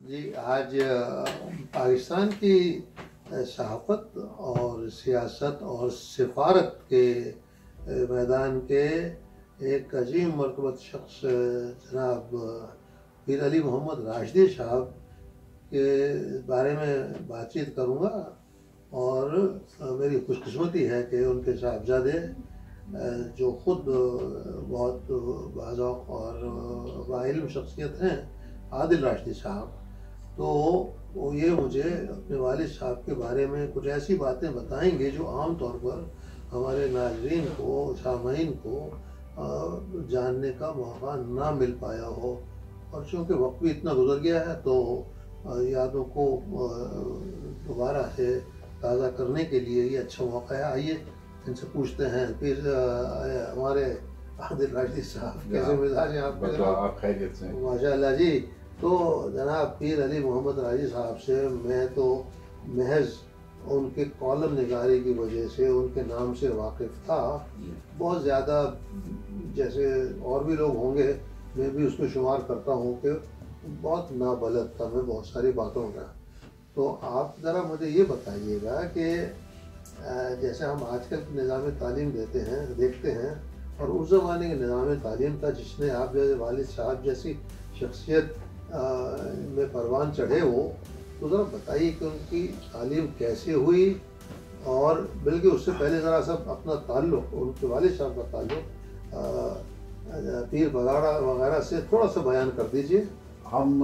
जी आज पाकिस्तान की सहाफ़त और सियासत और सिफारत के मैदान के एक अजीम मरतबत शख्स जनाब पीर अली मोहम्मद राशदी साहब के बारे में बातचीत करूँगा। और मेरी खुशकिस्मती है कि उनके साहबजादे जो ख़ुद बहुत बाज़ौक़ और बाइल्म शख्सियत हैं, आदिल राशदी साहब, तो ये मुझे अपने वालिद साहब के बारे में कुछ ऐसी बातें बताएंगे जो आम तौर पर हमारे नाज़रीन को, सामाईन को जानने का मौका ना मिल पाया हो। और चूँकि वक्त भी इतना गुजर गया है तो यादों को दोबारा से ताज़ा करने के लिए ये अच्छा मौका है। आइए इनसे पूछते हैं। फिर हमारे आदिल राशदी साहब कैसे मिजाज हैं आपके? आप खैरियत से? माशाअल्लाह जी। तो जनाब पीर अली मोहम्मद राशदी साहब से मैं तो महज उनके कॉलम निगारी की वजह से उनके नाम से वाकिफ़ था। बहुत ज़्यादा जैसे और भी लोग होंगे, मैं भी उसमें शुमार करता हूँ कि बहुत नाबलद था मैं बहुत सारी बातों का। तो आप ज़रा मुझे ये बताइएगा कि जैसे हम आजकल निज़ाम तालीम देखते हैं और उस ज़माने के निज़ाम तालीम था जिसने आप जैसे वालिद साहब जैसी शख्सियत में परवान चढ़े हो, तो ज़रा बताइए कि उनकी तालीम कैसे हुई। और बल्कि उससे पहले ज़रा सब अपना ताल्लुक़, उनके वालिद साहब का ताल्लुक़ पीर वगैरह से थोड़ा सा बयान कर दीजिए। हम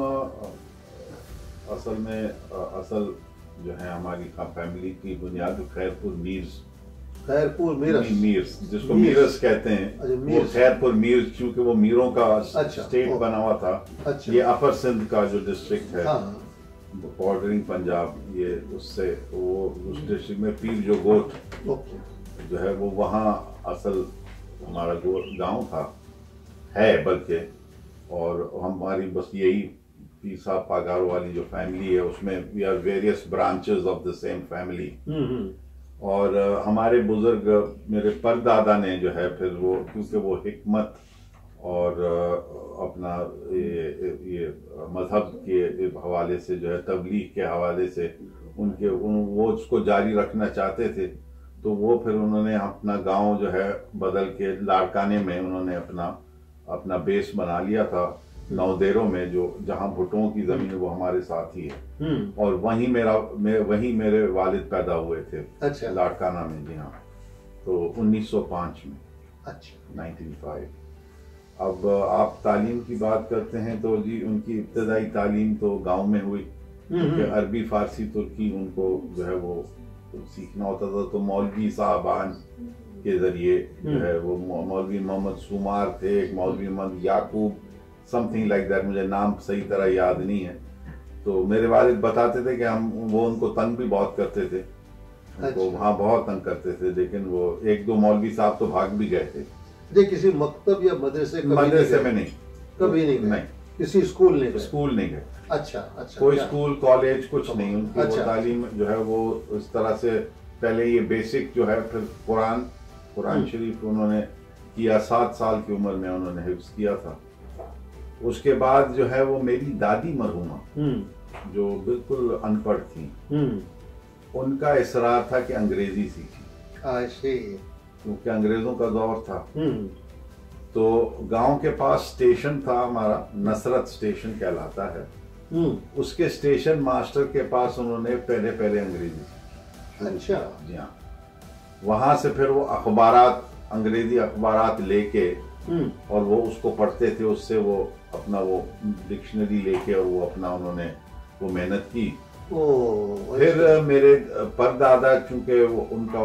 असल जो है हमारी फैमिली की बुनियाद खैरपुर मीर्स जिसको मीरस कहते हैं। वो खैरपुर मीर क्योंकि वो मीरों का स्टेट बना हुआ था। ये अपर सिंध का जो डिस्ट्रिक्ट है, बॉर्डरिंग पंजाब, ये उससे वो उस डिस्ट्रिक्ट में पीर जो गोट जो है वो वहाँ असल हमारा गांव था है बल्कि। और हमारी बस यही पीर साहब पागारो वाली जो फैमिली है उसमें we are various branches of the same family. और हमारे बुजुर्ग मेरे परदादा ने जो है फिर वो क्योंकि वो हिकमत और अपना ये मजहब के हवाले से जो है तबलीग के हवाले से वो उसको जारी रखना चाहते थे, तो वो फिर उन्होंने अपना गांव जो है बदल के लाड़काने में उन्होंने अपना बेस बना लिया था नौदेरों में, जो जहां भुट्टों की जमीन है वो हमारे साथ ही है। और वहीं मेरे वालिद पैदा हुए थे। अच्छा। लाड़काना में, जी हाँ। तो 1905 में। अच्छा। 1905। अब आप तालीम की बात करते हैं तो जी उनकी इब्तदाई तालीम तो गांव में हुई। अरबी फारसी तुर्की उनको जो है वो सीखना होता था, तो मौलवी साहबान के जरिए जो है वो मौलवी मोहम्मद सुमार थे, एक मौलवी Mohammad Yakub, something like that, मुझे नाम सही तरह याद नहीं है। तो मेरे वालिद बताते थे कि वो उनको तंग भी बहुत करते थे। उनको वहाँ बहुत तंग करते थे, लेकिन वो एक दो मौलवी साहब तो भाग भी गए थे। किसी मकतब या मदरसे में नहीं, कभी नहीं, किसी स्कूल नहीं गए। अच्छा। कोई स्कूल कॉलेज कुछ नहीं। उनकी वो तालीम जो है वो इस तरह से पहले ये बेसिक जो है, फिर कुरान शरीफ उन्होंने किया, 7 साल की उम्र में उन्होंने हिफ्ज किया था। उसके बाद जो है वो मेरी दादी मरहुमा जो बिल्कुल अनपढ़ थी, उनका इसरार था कि अंग्रेजी सीखी, क्योंकि अंग्रेजों का दौर था। तो गांव के पास स्टेशन था हमारा, नसरत स्टेशन कहलाता है। उसके स्टेशन मास्टर के पास उन्होंने पहले अंग्रेजी सीखी। अच्छा। जी हाँ। वहां से फिर वो अंग्रेजी अखबारात लेके और वो उसको पढ़ते थे, उससे वो अपना वो डिक्शनरी लेके और वो अपना उन्होंने वो मेहनत की। फिर मेरे परदादा चूंकि उनका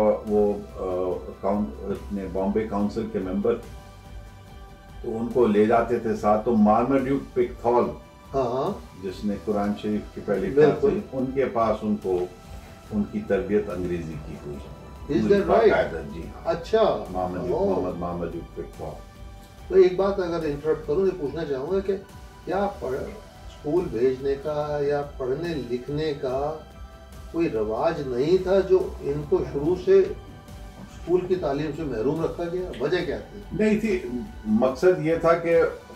बॉम्बे काउंसिल के मेंबर, तो उनको ले जाते थे साथ। तो मार्मड्यूक पिकथॉल जिसने कुरान शरीफ की पहली क्लास ली, उनके पास उनकी तरबियत अंग्रेजी की हुई। जी। अच्छा। मोहम्मद मार्मड्यूक पिकथॉल। तो एक बात अगर इंटरप्ट करूँ, ये पूछना चाहूँगा कि क्या स्कूल भेजने का या पढ़ने लिखने का कोई रवाज नहीं था जो इनको शुरू से स्कूल की तालीम से महरूम रखा गया? वजह क्या थी? नहीं थी, मकसद ये था कि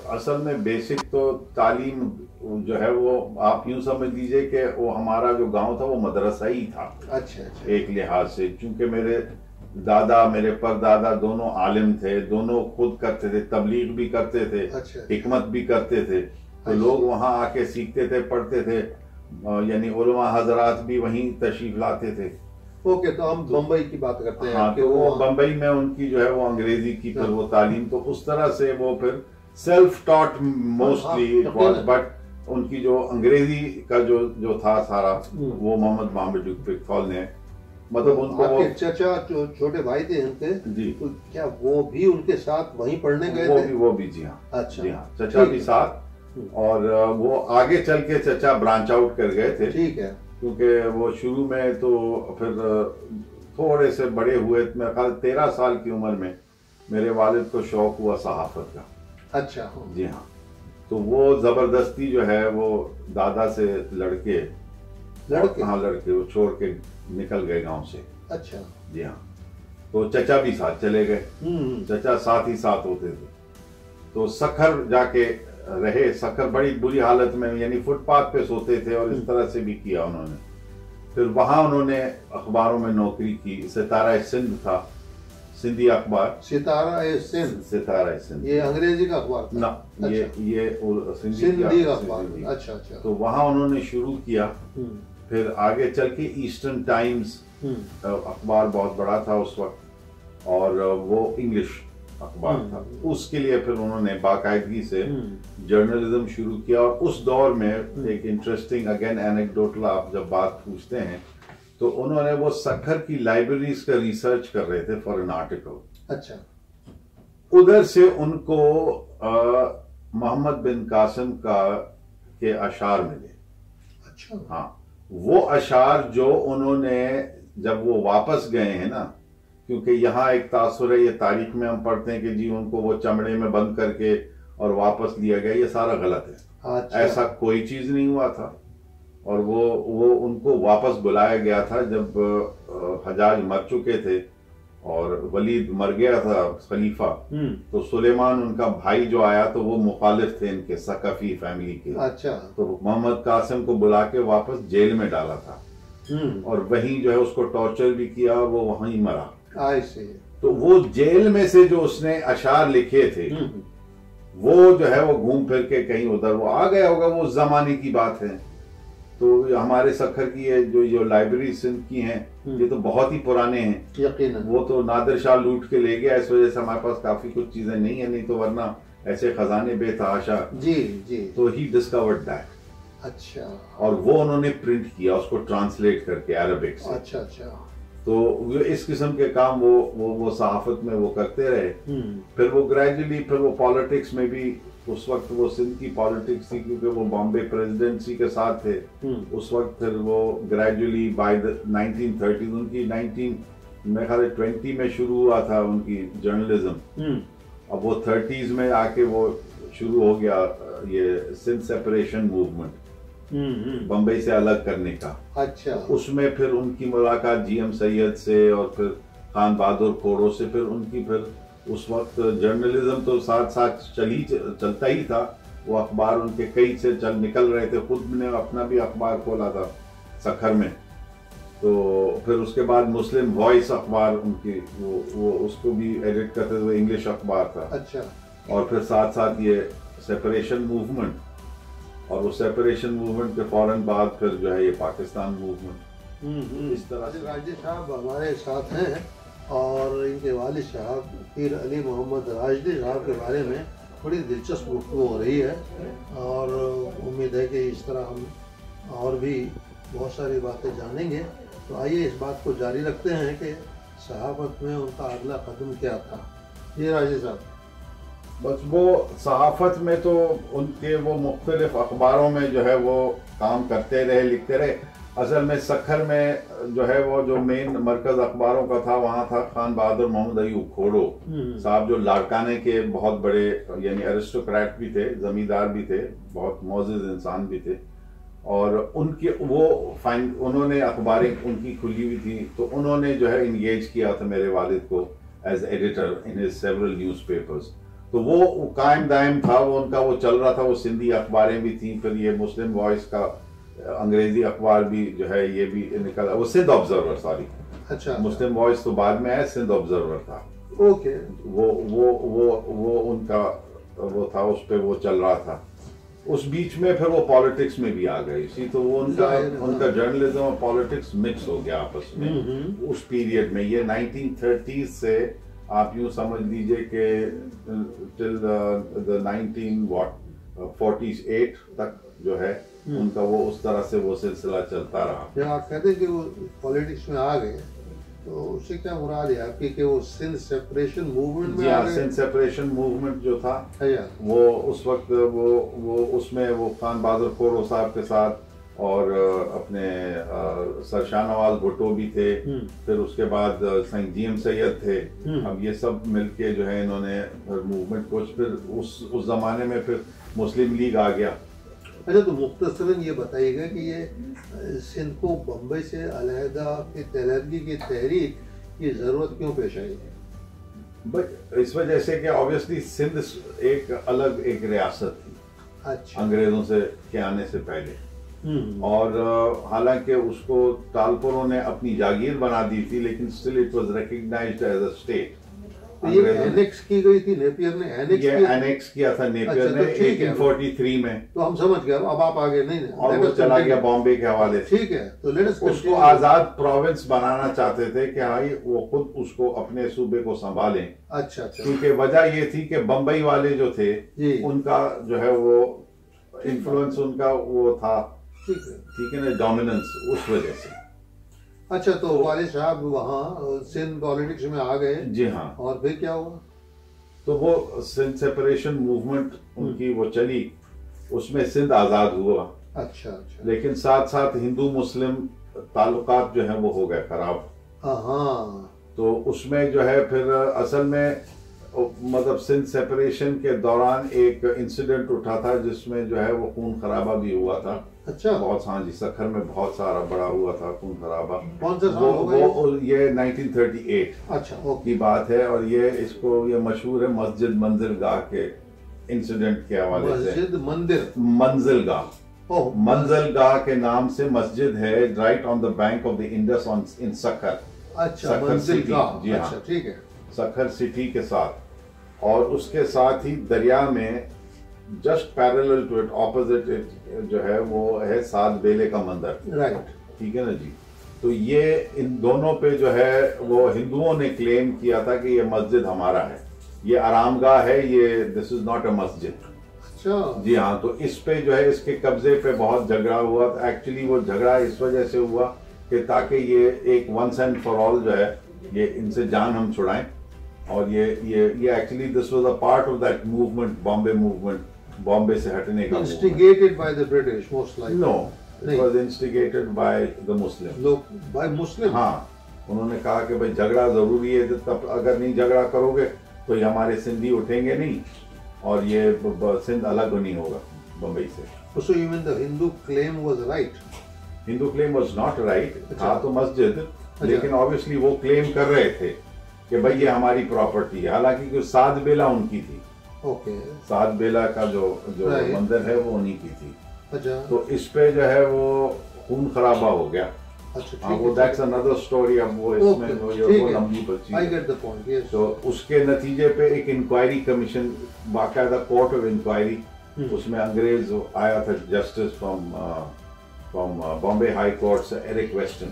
असल में बेसिक तो तालीम जो है वो आप यूं समझ लीजिए कि वो हमारा जो गांव था वो मदरसा ही था। अच्छा अच्छा। एक लिहाज से, क्योंकि मेरे दादा मेरे परदादा दोनों आलिम थे, दोनों खुद करते थे, तबलीग भी करते थे, हिकमत भी करते थे, तो लोग वहां आके सीखते थे, पढ़ते थे, यानी उलमा हजरात भी वहीं तशरीफ लाते थे। ओके, तो हम बम्बई की बात करते हैं। हाँ, तो वो बम्बई में उनकी जो है वो अंग्रेजी की फिर वो तालीम, तो उस तरह से वो फिर self taught mostly was, but उनकी जो अंग्रेजी का जो था सारा वो मोहम्मद मामद इकबाल ने, मतलब उनको आपके चाचा जो छोटे भाई थे उनके जी, तो क्या वो भी उनके साथ वहीं पढ़ने गए थे? वो भी जी हाँ। अच्छा, जी हाँ, चाचा भी साथ, और वो आगे चल के चाचा ब्रांच आउट कर गए थे। ठीक है, क्योंकि वो शुरू में तो फिर थोड़े से बड़े हुए, मेरे ख्याल 13 साल की उम्र में मेरे वालिद को शौक हुआ सहाफत का। अच्छा, जी हाँ, तो वो जबरदस्ती जो है वो दादा से लड़के हाँ लड़के वो छोड़ के निकल गए गांव से। अच्छा, जी हाँ, तो चचा भी साथ चले गए, चचा साथ ही साथ होते थे, तो सखर जाके रहे। सखर बड़ी बुरी हालत में, यानी फुटपाथ पे सोते थे, और इस तरह से भी किया उन्होंने। फिर वहां उन्होंने अखबारों में नौकरी की, सितारा सिंध था, सिंधी अखबार, सितारा सिंध, ये अंग्रेजी का अखबार था ना? अच्छा। ये सिंधी अखबार। अच्छा अच्छा, तो वहां उन्होंने शुरू किया। फिर आगे चल के ईस्टर्न टाइम्स अखबार बहुत बड़ा था उस वक्त, और वो इंग्लिश अखबार था। उसके लिए फिर उन्होंने बाकायदगी से जर्नलिज्म शुरू किया। और उस दौर में एक इंटरेस्टिंग अगेन एनेक्डोटल, आप जब बात पूछते हैं, तो उन्होंने वो सखर की लाइब्रेरीज का रिसर्च कर रहे थे फॉर एन आर्टिकल। अच्छा, उधर से उनको मोहम्मद बिन कासिम के अशार मिले। अच्छा, हाँ, वो अशार जो उन्होंने, जब वो वापस गए हैं ना, क्योंकि यहाँ एक तासुर है, ये तारीख में हम पढ़ते हैं कि जी उनको वो चमड़े में बंद करके और वापस लिया गया, ये सारा गलत है। अच्छा। ऐसा कोई चीज नहीं हुआ था। और वो उनको वापस बुलाया गया था जब हजाज मर चुके थे और वलीद मर गया था खलीफा, तो सुलेमान उनका भाई जो आया, तो वो मुखालिफ थे इनके सकफी फैमिली के। अच्छा, तो मोहम्मद कासिम को बुला के वापस जेल में डाला था, और वहीं जो है उसको टॉर्चर भी किया, वो वहीं मरा। तो वो जेल में से जो उसने अशार लिखे थे, वो जो है वो घूम फिर के कहीं उधर वो आ गया होगा, वो उस जमाने की बात है। तो हमारे सखर की ये जो लाइब्रेरी सिंध की हैं, ये तो बहुत ही पुराने हैं, यकीनन। वो तो नादिर शाह लूट के ले गया, इस वजह से हमारे पास काफी कुछ चीजें नहीं है, नहीं तो वरना ऐसे खजाने बेतहाशा। जी जी। तो ही डिस्कवर्ड दैट। अच्छा। और वो उन्होंने प्रिंट किया, उसको ट्रांसलेट करके अरबिक से। अच्छा अच्छा। तो इस किस्म के काम वो सहाफत में वो करते रहे। फिर वो ग्रेजुअली फिर वो पॉलिटिक्स में भी, उस वक्त वो सिंध की पॉलिटिक्स थी क्योंकि वो बॉम्बे प्रेसिडेंसी के साथ थे उस वक्त। फिर वो ग्रेजुअली बाय द 1930 उनकी 1920 में शुरू हुआ था उनकी जर्नलिज्म। अब वो 30s में आके वो शुरू हो गया ये सिंध सेपरेशन मूवमेंट, बम्बई से अलग करने का। अच्छा। उसमें फिर उनकी मुलाकात GM सैयद से और फिर खान बहादुर कोड़ो से। फिर उनकी फिर उस वक्त जर्नलिज्म तो साथ साथ चलता ही था, वो अखबार उनके कई से निकल रहे थे। खुद ने अपना भी अखबार खोला था सखर में। तो फिर उसके बाद मुस्लिम वॉइस अखबार उनकी, वो उसको भी एडिट करते थे, इंग्लिश अखबार था। अच्छा। और फिर साथ साथ ये सेपरेशन मूवमेंट, और वो सेपरेशन मूवमेंट के फौरन बाद फिर जो है ये पाकिस्तान मूवमेंट। इस तरह से राजदी साहब हमारे साथ हैं, और इनके वालिद साहब पीर अली मोहम्मद राजदी साहब के बारे में बड़ी दिलचस्प गुफ्तगू हो रही है, और उम्मीद है कि इस तरह हम और भी बहुत सारी बातें जानेंगे। तो आइए इस बात को जारी रखते हैं कि सहाफत में उनका अगला कदम क्या था। जी राजदी साहब। बस वो सहाफत में तो उनके वो मुख्तलिफ अखबारों में जो है वो काम करते रहे, लिखते रहे। असल में सखर में जो है वो जो मेन मरकज अखबारों का था, वहाँ था खान बहादुर मोहम्मद अयूब खोड़ो साहब, जो लाड़काने के बहुत बड़े यानी एरिस्टोक्रेट भी थे, जमींदार भी थे, बहुत मौजूद इंसान भी थे। और उनके उन्होंने अखबारें उनकी खुली हुई थी, तो उन्होंने जो है इंगेज किया था मेरे वालिद को as editor in his several newspapers. तो वो कायम दायम था, वो उनका वो चल रहा था, वो सिंधी अखबारें भी थी, फिर ये मुस्लिम वॉइस का अंग्रेजी अखबार भी जो है ये भी निकला, वो सिंध ऑब्जर्वर, सॉरी। अच्छा, मुस्लिम वॉइस तो बाद में आया, सिंध ऑब्जर्वर था। ओके। वो उनका वो था, उस पे वो चल रहा था। उस बीच में फिर वो पॉलिटिक्स में भी आ गए, इसी तो वो उनका जर्नलिज्म और पॉलिटिक्स मिक्स हो गया आपस में उस पीरियड में। ये 1930 से आप यूं समझ लीजिए कि टिल द 1948 तक जो है उनका वो उस तरह से वो सिलसिला चलता रहा। जब आप कहते हैं कि वो पॉलिटिक्स में आ गए, तो उससे क्या मुराद है आपकी कि वो सिंध सेपरेशन मूवमेंट में आ गए? सिंध सेपरेशन मूवमेंट जो था वो उस वक्त वो उसमें वो खान बहादुर खोरो साहब के साथ और अपने सर शाहनवाज भुट्टो भी थे, फिर उसके बाद सईद जीएम सैयद थे। अब ये सब मिलके जो है इन्होंने मूवमेंट को, फिर उस जमाने में फिर मुस्लिम लीग आ गया। अच्छा, तो मुख्तसरन ये बताइएगा कि ये सिंध को बम्बई से अलहदा की तहरीकी की तहरीक की जरूरत क्यों पेश आई है? इस वजह से कि ऑब्वियसली सिंध एक अलग एक रियासत थी। अच्छा। अंग्रेजों से के आने से पहले, और हालांकि उसको टालपुरों ने अपनी जागीर बना दी थी, लेकिन still it was recognized as a state. ये एनेक्स की गई थी, नेपियर ने एनेक्स किया था नेपियर ने 1843 में। तो हम समझ गए, अब आप आगे नहीं, और वो चला गया बॉम्बे के हवाले से। ठीक है, तो लेट अस उसको आजाद प्रोविंस बनाना चाहते थे कि हाँ वो खुद उसको अपने सूबे को संभालें। अच्छा। क्योंकि वजह ये थी कि बम्बई वाले जो थे उनका जो है वो इन्फ्लुएंस उनका वो था, ठीक है ना, डोमिनेंस, उस वजह से। अच्छा, तो वाले साहब वहाँ सिंध पॉलिटिक्स में आ गए? जी हाँ। और फिर क्या हुआ? तो वो सिंध सेपरेशन मूवमेंट उनकी वो चली, उसमें सिंध आजाद हुआ। अच्छा। लेकिन साथ साथ हिंदू मुस्लिम ताल्लुकात जो है वो हो गए खराब। हाँ। तो उसमें जो है फिर असल में मतलब सिंध सेपरेशन के दौरान एक इंसिडेंट उठा था जिसमें जो है वो खून खराबा भी हुआ था। अच्छा। बहुत, हाँ जी, सखर में बहुत सारा बड़ा हुआ था खून खराबा। कौन सा साल हो गया? वो ये 1938 अच्छा की बात है, और ये मशहूर है मस्जिद मंजिलगाह के इंसिडेंट के हवाले से। मस्जिद मंजिलगाह, मंजिलगाह के नाम से मस्जिद है, right on the bank of the Indus in Sukkur. अच्छा, मंजिलगाह। जी हाँ, अच्छा, ठीक है। सखर सिटी के साथ, और उसके साथ ही दरिया में just parallel to it, opposite जो है वो है सात बेले का मंदिर। राइट, ठीक है ना जी। तो ये इन दोनों पे जो है वो हिंदुओं ने क्लेम किया था कि ये मस्जिद हमारा है, ये आरामगाह है, ये दिस इज नॉट अ मस्जिद। अच्छा। जी हाँ। तो इस पे जो है इसके कब्जे पे बहुत झगड़ा हुआ। एक्चुअली वो झगड़ा इस वजह से हुआ कि ताकि ये एक वंस एंड फॉर ऑल जो है ये इनसे जान हम छुड़ाएं। और ये actually this was a part of that movement, Bombay movement, Bombay से हटने का। Instigated by the British most likely. No, it was instigated by the Muslims. by Muslims? हाँ, उन्होंने कहा कि भाई झगड़ा जरूरी है, तब अगर नहीं झगड़ा करोगे तो ये हमारे सिंधी उठेंगे नहीं और ये सिंध अलग नहीं होगा बम्बई से। So you mean the Hindu claim was right? Hindu claim was not right। था तो मस्जिद, लेकिन ऑब्वियसली वो क्लेम कर रहे थे कि भाई ये हमारी प्रॉपर्टी है, हालांकि सात बेला उनकी थी। सात बेला का जो मंदिर है वो उन्हीं की थी। अच्छा। तो इस पे जो है वो खून खराबा हो गया। अच्छा, हाँ, वो दैट्स अनदर स्टोरी। अब वो इसमें वो लंबी बची। I get the point, yes. तो उसके नतीजे पे एक इंक्वायरी कमीशन, बाकायदा कोर्ट ऑफ इंक्वायरी, उसमें अंग्रेज आया था, justice from Bombay high court से एरिक वेस्टन।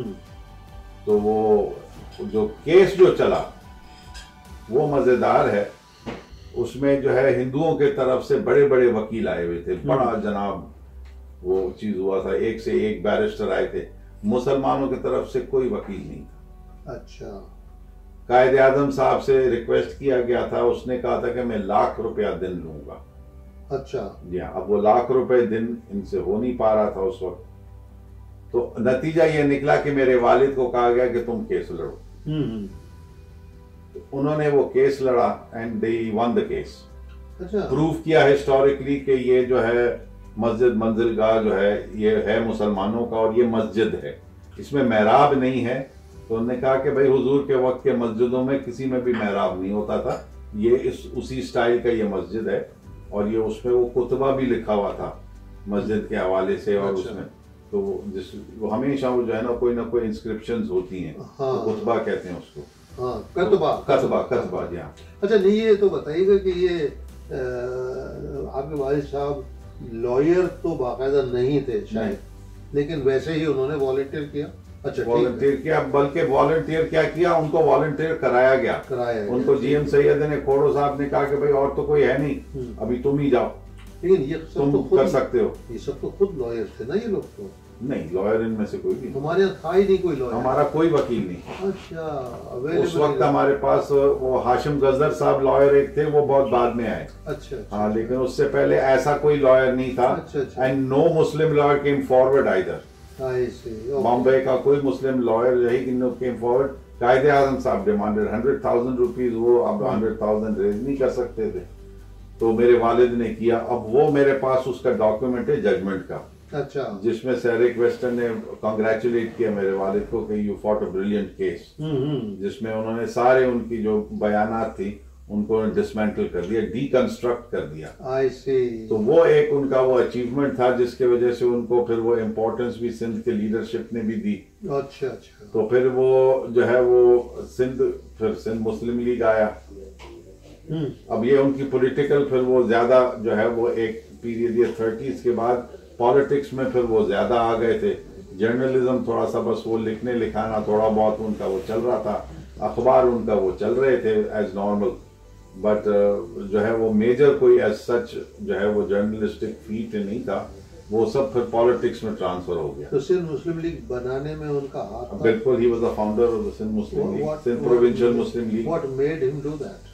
तो वो जो केस जो चला वो मजेदार है। उसमें जो है हिंदुओं के तरफ से बड़े बड़े वकील आए हुए थे, बड़ा जनाब वो चीज हुआ था, एक से एक बैरिस्टर आए थे। मुसलमानों की तरफ से कोई वकील नहीं था। अच्छा। कायदे आजम साहब से रिक्वेस्ट किया गया था, उसने कहा था कि मैं ₹1,00,000 दिन लूंगा। अच्छा। जी हाँ। अब वो ₹1,00,000 दिन इनसे हो नहीं पा रहा था उस वक्त। तो नतीजा ये निकला कि मेरे वालिद को कहा गया कि तुम केस लड़ो। उन्होंने वो केस लड़ा and they won the case. अच्छा। प्रूव किया हिस्टोरिकली कि ये जो है मस्जिद मंजिलगाह जो है ये है मुसलमानों का और ये मस्जिद है, इसमें मेहराब नहीं है। तो उन्होंने कहा कि भाई हुजूर के वक्त के मस्जिदों में किसी में भी मेहराब नहीं होता था, ये उसी स्टाइल का ये मस्जिद है, और ये उसमें वो कुतबा भी लिखा हुआ था मस्जिद के हवाले से, और उसमें तो वो हमेशा वो जो है ना कोई इंस्क्रिप्शंस होती हैं। हाँ, तो कुतबा कहते हैं उसको। हाँ, कतबा जी। हाँ, अच्छा, नहीं ये तो बताइएगा कि ये आपके वालिद साहब लॉयर तो बाकायदा नहीं थे शायद, लेकिन वैसे ही उन्होंने वॉलंटियर किया। अच्छा, वॉलंटियर किया, बल्कि वॉलंटियर क्या किया, उनको वॉलंटियर कराया गया। उनको जीएम सैयद ने, खोड़ो साहब ने कहा कि भाई और तो कोई है नहीं, अभी तुम ही जाओ, लेकिन ये सब तुम तो कर सकते हो। ये सब तो खुद लॉयर थे ना ये लोग तो? नहीं, लॉयर इनमें से कोई भी हमारे यहाँ था ही नहीं कोई लॉयर, हमारा कोई वकील नहीं। अच्छा, उस वक्त हमारे पास वो हाशिम गजर साहब लॉयर एक थे, वो बहुत बाद में आए। अच्छा, हाँ, लेकिन उससे पहले ऐसा कोई लॉयर नहीं था। And no Muslim lawyer came forward either. Bombay का कोई मुस्लिम लॉयर यही केम फॉरवर्ड। कायदे आजम साहब डिमांडेड 100,000 रुपीज, वो अब 100,000 रेज नहीं कर सकते थे, तो मेरे वालिद ने किया। अब वो मेरे पास उसका डॉक्यूमेंट है जजमेंट का। अच्छा, जिसमें सेरिक वेस्टर्न ने कांग्रेचुलेट किया मेरे वालिद को कि you fought a brilliant case, जिसमें उन्होंने सारे उनकी जो बयानात थी उनको डिसमेंटल कर दिया, डीकंस्ट्रक्ट कर दिया। आई सी। तो वो एक उनका वो अचीवमेंट था, जिसके वजह से उनको फिर वो इम्पोर्टेंस भी सिंध के लीडरशिप ने भी दी। अच्छा अच्छा। तो फिर वो जो है वो सिंध मुस्लिम लीग आया। अब ये उनकी पॉलिटिकल फिर वो ज्यादा जो है वो एक पीरियड, ये 30s के बाद पॉलिटिक्स में फिर वो ज्यादा आ गए थे। जर्नलिज्म थोड़ा सा बस वो लिखने लिखाना थोड़ा बहुत उनका वो चल रहा था, अखबार उनका वो चल रहे थे एज नॉर्मल, बट जो है वो मेजर कोई एज सच जो है वो जर्नलिस्टिक फीट नहीं था। वो सब फिर पॉलिटिक्स में ट्रांसफर हो गया। तो सिंध मुस्लिम लीग बनाने में उनका हाथ था? बिल्कुल, he was the founder of the Sindh Muslim League, Sindh provincial Muslim League. What made him do that?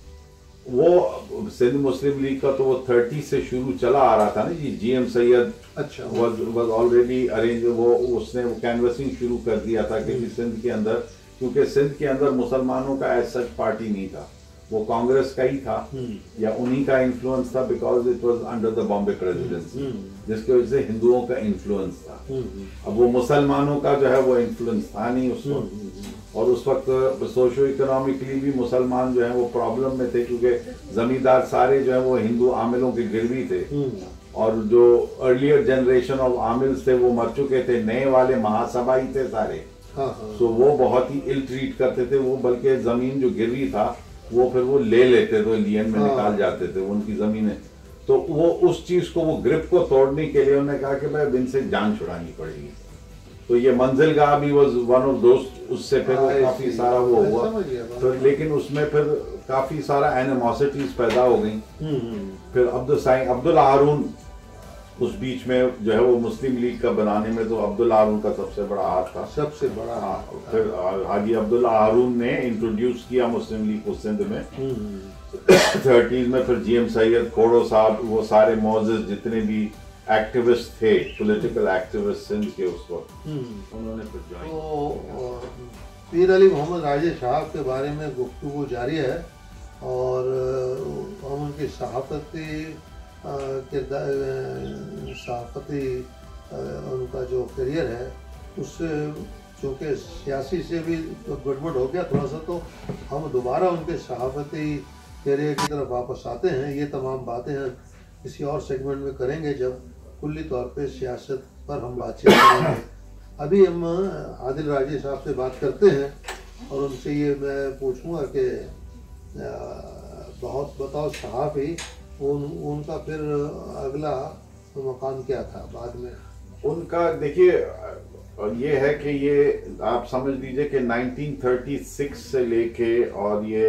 वो सिंध मुस्लिम लीग का तो वो 30 से शुरू चला आ रहा था ना जी। GM Sayed was already arrange, वो उसने वो कैनवसिंग शुरू कर दिया था कि सिंध के अंदर, क्योंकि सिंध के अंदर मुसलमानों का एज सच पार्टी नहीं था, वो कांग्रेस का ही था या उन्हीं का इन्फ्लुएंस था, because it was under the Bombay presidency, जिसकी वजह से हिंदुओं का इन्फ्लुएंस था। अब वो मुसलमानों का जो है वो इन्फ्लुएंस था नहीं उस वक्त, और उस वक्त सोशो इकोनॉमिकली भी मुसलमान जो है वो प्रॉब्लम में थे, क्योंकि जमींदार सारे जो है वो हिंदू आमिलों के गिरवी थे, और जो अर्लियर जनरेशन ऑफ आमिल्स थे वो मर चुके थे, नए वाले महासभाई थे सारे। तो वो बहुत ही इल ट्रीट करते थे वो, बल्कि जमीन जो गिरवी था वो फिर वो ले लेते थे, लियन में निकाल जाते थे उनकी जमीनें। तो वो उस चीज को, वो ग्रिप को तोड़ने के लिए उन्होंने कहा कि भाई इनसे जान छुड़ानी पड़ेगी। तो ये मंजिलगाह भी वाज वन ऑफ दोस्त, उससे फिर वो काफी सारा वो हुआ, तो लेकिन उसमें फिर काफी सारा एनिमोसिटीज पैदा हो गई। फिर अब्दुल हारून उस बीच में जो है वो मुस्लिम लीग का बनाने में, तो अब्दुल हारून का सबसे बड़ा हाथ था, सबसे बड़ा। हाँ, फिर हाजी अब्दुल हारून ने इंट्रोड्यूस किया मुस्लिम लीग को सिंध में 30s में। फिर जीएम सैयद, खोड़ो साहब, वो सारे मौजूद जितने भी एक्टिविस्ट थे, पॉलिटिकल एक्टिविस्ट सिंध के उस वक्त, उन्होंने फिर ज्वाइन। तो पीर अली मोहम्मद राजे साहब के बारे में गुफ्तगू जारी है, और हम उनकी सहाफती उनका जो करियर है उससे, चूँकि सियासी से भी गड़बड़ हो गया थोड़ा सा, तो हम दोबारा उनके सहाफती करियर की तरफ वापस आते हैं। ये तमाम बातें हैं किसी और सेगमेंट में करेंगे, जब कुल्ली तौर पे सियासत पर हम बातचीत करेंगे। अभी हम आदिल राजी साहब से बात करते हैं, और उनसे ये मैं पूछूंगा कि बहुत बताओ सहाफ़ी, उनका फिर अगला मकाम क्या था बाद में? उनका देखिए ये है कि ये आप समझ लीजिए कि 1936 से लेके और ये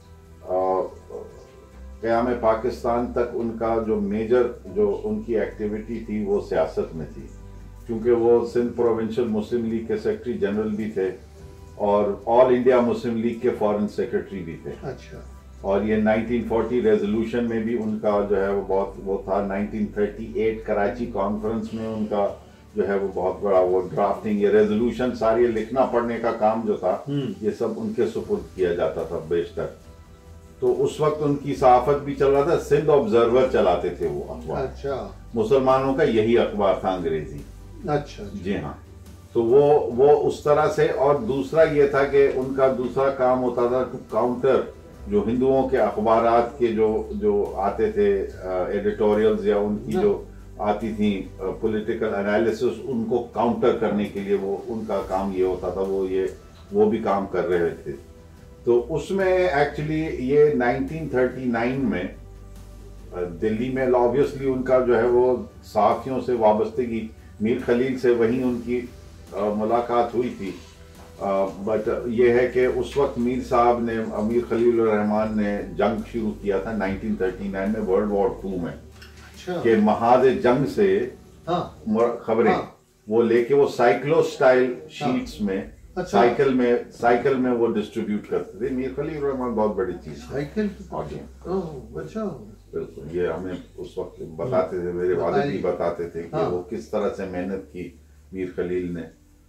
क़याम पाकिस्तान तक उनका जो मेजर जो उनकी एक्टिविटी थी वो सियासत में थी, क्योंकि वो सिंध प्रोविंशियल मुस्लिम लीग के सेक्रेटरी जनरल भी थे और ऑल इंडिया मुस्लिम लीग के फॉरेन सेक्रेटरी भी थे। अच्छा। और ये 1940 रेजोल्यूशन में भी उनका जो है वो बहुत वो था। 1938 कराची कॉन्फ्रेंस में उनका जो है वो बहुत बड़ा वो ड्राफ्टिंग, ये रेजोल्यूशन सारी लिखना पढ़ने का काम जो था ये सब उनके सुपुर्द किया जाता था बेशतर। तो उस वक्त उनकी सहाफत भी चल रहा था, सिंध ऑब्जर्वर चलाते थे वो अखबार। अच्छा। मुसलमानों का यही अखबार था, अंग्रेजी। अच्छा। जी हाँ। तो वो उस तरह से, और दूसरा ये था कि उनका दूसरा काम होता था टू काउंटर जो हिंदुओं के अखबारात के जो आते थे एडिटोरियल्स या उनकी जो आती थी पॉलिटिकल एनालिसिस, उनको काउंटर करने के लिए वो उनका काम ये होता था, वो भी काम कर रहे थे। तो उसमें एक्चुअली ये 1939 में दिल्ली में ऑब्वियसली उनका जो है वो सहाफ़ियों से वाबस्तगी, मीर खलील से वहीं उनकी मुलाकात हुई थी। बट ये है कि उस वक्त मीर साहब ने, अमीर खलील रहमान ने जंग शुरू किया था 1939 में, वर्ल्ड वॉर 2 में। के महाद जंग से खबरें वो लेके वो साइक्लो स्टाइल शीट्स में साइकिल में वो डिस्ट्रीब्यूट करते थे। मीर खलील रहमान बहुत बड़ी चीज साइकिल। बिल्कुल, ये हमें उस वक्त बताते थे, मेरे वालिद भी बताते थे कि वो किस तरह से मेहनत की मीर खलील ने।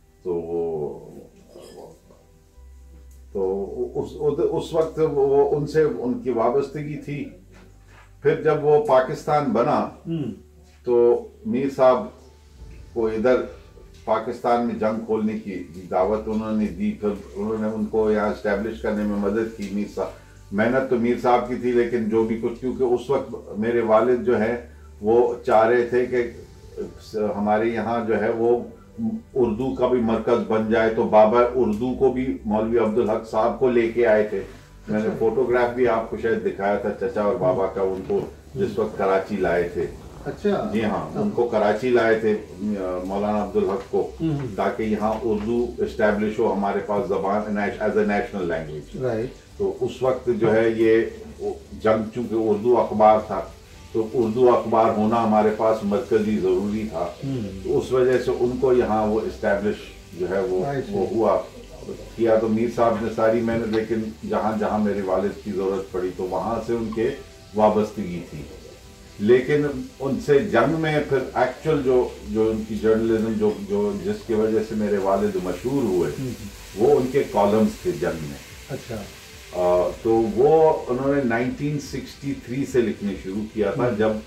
तो उस वक्त वो उनसे उनकी वाबस्तगी थी। फिर जब वो पाकिस्तान बना तो मीर साहब को इधर पाकिस्तान में जंग खोलने की दावत उन्होंने दी। फिर उन्होंने उनको यहाँ इस्टेब्लिश करने में मदद की। मीर साहब, मेहनत तो मीर साहब की थी, लेकिन जो भी कुछ, क्योंकि उस वक्त मेरे वालिद जो है वो चाह रहे थे कि हमारे यहाँ जो है वो उर्दू का भी मरकज बन जाए। तो बाबा उर्दू को भी मौलवी अब्दुल हक साहब को लेके आए थे। मैंने फोटोग्राफ भी आपको शायद दिखाया था चचा और बाबा का, उनको जिस वक्त कराची लाए थे। अच्छा, जी हाँ, उनको कराची लाए थे मौलाना अब्दुल हक को, ताकि यहाँ उर्दू इस्टेब्लिश हो हमारे पास जबान as a national language. Right. तो उस वक्त जो है ये जंग, चूंकि उर्दू अखबार था तो उर्दू अखबार होना हमारे पास मरकजी जरूरी था। तो उस वजह से उनको यहाँ वो इस्टेब्लिश जो है वो हुआ किया। तो मीर साहब ने सारी मेहनत, लेकिन जहाँ जहाँ मेरे वालिद की जरूरत पड़ी तो वहाँ से उनके वाबस्तगी थी। लेकिन उनसे जंग में फिर एक्चुअल जो उनकी जर्नलिज्म जो जिसकी वजह से मेरे वालिद मशहूर हुए, वो उनके कॉलम्स थे जंग में। अच्छा। तो वो उन्होंने 1963 से लिखने शुरू किया था, जब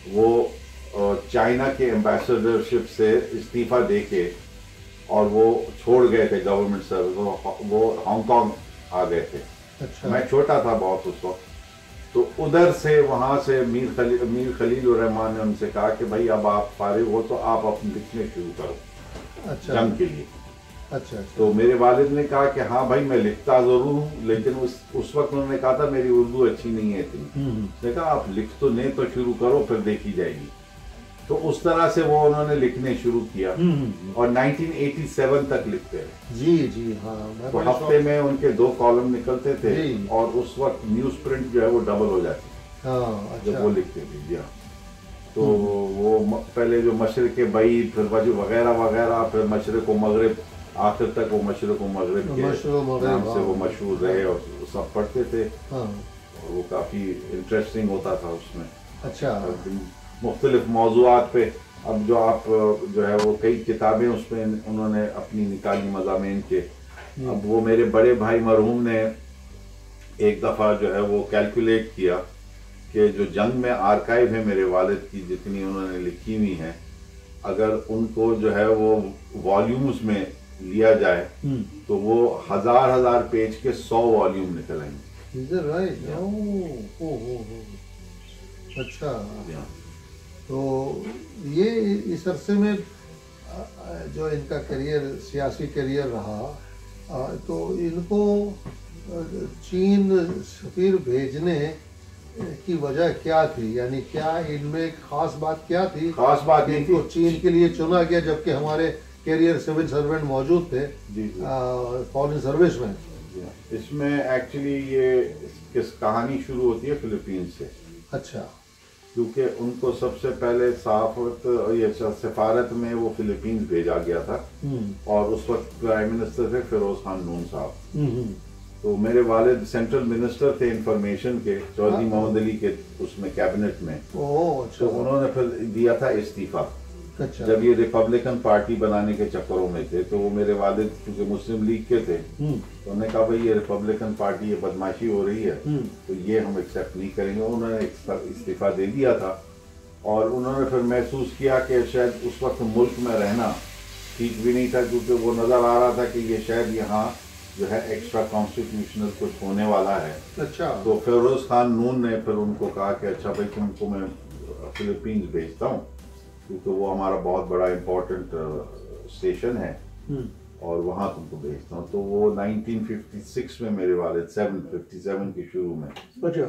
वो चाइना के एम्बेसडरशिप से इस्तीफा देके और वो छोड़ गए थे गवर्नमेंट सर्विस, वो हांगकांग आ गए थे। अच्छा। मैं छोटा था बहुत उस वक्त। तो उधर से वहां से मीर खलील रहमान ने उनसे कहा कि भाई अब आप फारिग हो तो आप अपने लिखने शुरू करो। अच्छा। जंग के लिए। अच्छा। तो मेरे वालिद ने कहा कि हाँ भाई मैं लिखता जरूर हूँ, लेकिन उस वक्त उन्होंने कहा था मेरी उर्दू अच्छी नहीं है इतनी। उसने कहा आप लिख तो नहीं तो शुरू करो, फिर देखी जाएगी। तो उस तरह से वो उन्होंने लिखने शुरू किया और 1987 तक लिखते रहे। जी हाँ। तो हफ्ते में उनके 2 कॉलम निकलते थे और उस वक्त न्यूज प्रिंट जो है वो डबल हो जाती थी जब वो लिखते थे। जी हाँ। तो वो पहले जो मशरिक बई, फिर वगैरह वगैरह, फिर मशरिक मगरिब, आखिर तक वो मशरिक मगरिब के नाम से वो मशहूर रहे और सब पढ़ते थे। और वो काफी इंटरेस्टिंग होता था उसमें। अच्छा। मुख्तलिफ मौज़ूआत पे। अब जो आप जो है वो कई किताबें उसमें उन्होंने अपनी निकाली मज़ामीन के। अब वो मेरे बड़े भाई मरहूम ने एक दफ़ा जो है वो कैलकुलेट किया कि जो जंग में आर्काइव है मेरे वालिद की, जितनी उन्होंने लिखी हुई हैं, अगर उनको जो है वो वॉल्यूम्स में लिया जाए तो वो हजार पेज के 100 वॉल्यूम निकलेंगे। राइट। अच्छा। तो ये इस अरसे में जो इनका करियर, सियासी करियर रहा, तो इनको चीन सफीर भेजने की वजह क्या थी? यानी क्या इनमें खास बात क्या थी? खास बात नहीं थी। चीन के लिए चुना गया जबकि हमारे कैरियर सिविल सर्वेंट मौजूद थे फॉरेन सर्विस में। इसमें एक्चुअली ये किस कहानी शुरू होती है फिलीपींस से। अच्छा। क्योंकि उनको सबसे पहले सफारत में वो फिलीपींस भेजा गया था और उस वक्त प्राइम मिनिस्टर थे फिरोज खान नून साहब। तो मेरे वालिद सेंट्रल मिनिस्टर थे इंफॉर्मेशन के, चौधरी मोहम्मद अली के उसमें कैबिनेट में। अच्छा। तो उन्होंने फिर दिया था इस्तीफा। अच्छा। जब ये रिपब्लिकन पार्टी बनाने के चक्करों में थे तो वो मेरे वालिद क्योंकि मुस्लिम लीग के थे, तो उन्होंने कहा भाई ये रिपब्लिकन पार्टी ये बदमाशी हो रही है तो ये हम एक्सेप्ट नहीं करेंगे। उन्होंने इस्तीफा दे दिया था और उन्होंने फिर महसूस किया कि शायद उस वक्त मुल्क में रहना ठीक भी नहीं था, क्योंकि वो नज़र आ रहा था कि ये शायद यहाँ जो है एक्स्ट्रा कॉन्स्टिट्यूशनल कुछ होने वाला है। अच्छा। तो फिरोज खान नून ने फिर उनको कहा कि अच्छा भाई तुमको मैं फिलीपींस भेजता हूँ, क्योंकि वो हमारा बहुत बड़ा इम्पोर्टेंट स्टेशन है और वहाँ तुमको भेजता हूँ। तो वो 1956 में मेरे वालिद 57 के शुरू में अच्छा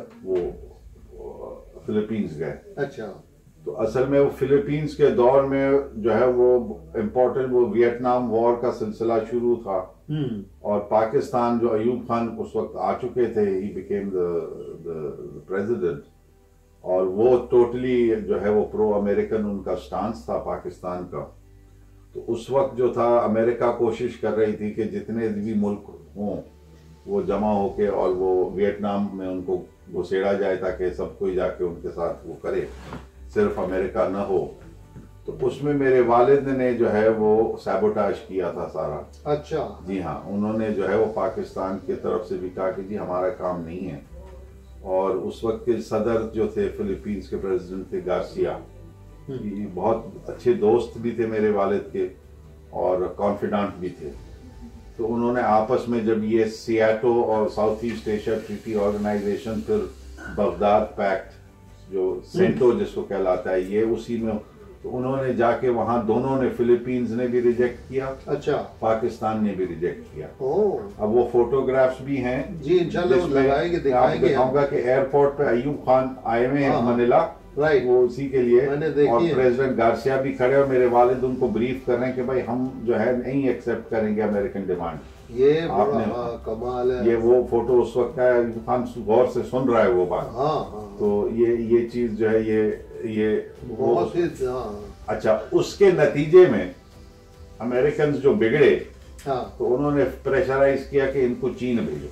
वो फिलीपींस गए। अच्छा। तो असल में वो फिलीपींस के दौर में जो है वो इम्पोर्टेंट वो वियतनाम वॉर का सिलसिला शुरू था और पाकिस्तान जो अयूब खान उस वक्त आ चुके थे, ही बिकेम द प्रेसिडेंट, और वो टोटली जो है वो प्रो अमेरिकन उनका स्टांस था पाकिस्तान का। तो उस वक्त जो था अमेरिका कोशिश कर रही थी कि जितने भी मुल्क हों वो जमा होके और वो वियतनाम में उनको घुसेड़ा जाए ताकि सब कोई जाके उनके साथ वो करे, सिर्फ अमेरिका न हो। तो उसमें मेरे वालिद ने जो है वो सैबोटाज किया था सारा। अच्छा। जी हाँ, उन्होंने जो है वो पाकिस्तान की तरफ से भी कहा कि जी हमारा काम नहीं है। और उस वक्त के सदर जो थे फिलीपींस के प्रेसिडेंट थे गार्सिया, बहुत अच्छे दोस्त भी थे मेरे वालिद के और कॉन्फिडेंट भी थे। तो उन्होंने आपस में जब ये सियाटो और South East Asia treaty organization, फिर बगदाद पैक्ट जो सेंटो जिसको कहलाता है, ये उसी में, तो उन्होंने जाके वहां दोनों ने, फिलीपींस ने भी रिजेक्ट किया, अच्छा, पाकिस्तान ने भी रिजेक्ट किया। अब वो फोटोग्राफ्स भी हैं जी, इंशाल्लाह लगाएंगे, दिखाएंगे। दिखाऊंगा कि एयरपोर्ट पे अयूब खान आए हुए हैं मनीला, राइट, वो उसी के लिए, और प्रेसिडेंट गार्सिया भी खड़े और मेरे वालिद उनको ब्रीफ कर रहे हैं कि भाई हम जो है नहीं एक्सेप्ट करेंगे अमेरिकन डिमांड। ये आपने कमाल है। ये वो फोटो उस वक्त का अयूब खान गौर से सुन रहा है वो बात। तो ये चीज जो है ये बहुत ही अच्छा। उसके नतीजे में अमेरिकन जो बिगड़े, तो उन्होंने प्रेशराइज किया कि इनको चीन भेजो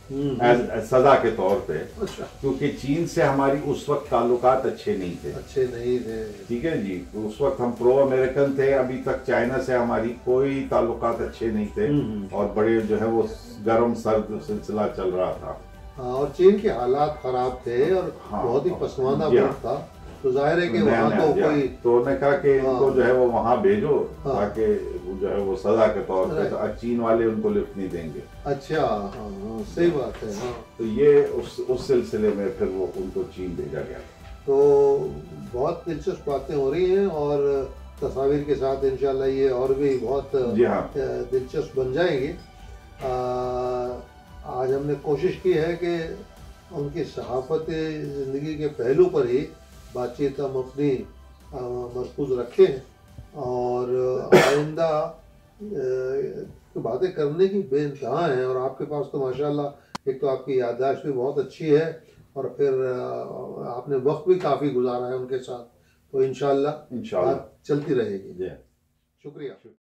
सजा के तौर पे। अच्छा। क्योंकि चीन से हमारी उस वक्त ताल्लुकात अच्छे नहीं थे। ठीक है जी, तो उस वक्त हम प्रो अमेरिकन थे, अभी तक चाइना से हमारी कोई ताल्लुकात अच्छे नहीं थे और बड़े जो है वो गर्म सर्द सिलसिला चल रहा था। और चीन के हालात खराब थे और बहुत ही पसमानदा मुल्क था, तो जाहिर है कि वहाँ तो कोई, तो उन्होंने कहा कि इनको जो है वो वहाँ भेजो ताकि जो है वो सजा के तौर पे, तो चीन वाले उनको लिफ्ट नहीं देंगे। अच्छा, सही बात है। तो ये उस सिलसिले में फिर वो उनको चीन भेजा गया। तो बहुत दिलचस्प बातें हो रही हैं और तस्वीर के साथ इंशाल्लाह ये और भी बहुत दिलचस्प बन जाएंगी। आज हमने कोशिश की है कि उनकी सहाफती ज़िंदगी के पहलू पर ही बातचीत हम अपनी मरकूज रखें और आइंदा बातें करने की बेइंतहा हैं। और आपके पास तो माशाल्लाह एक तो आपकी याददाश्त भी बहुत अच्छी है और फिर आपने वक्त भी काफ़ी गुजारा है उनके साथ, तो इंशाल्लाह चलती रहेगी। शुक्रिया।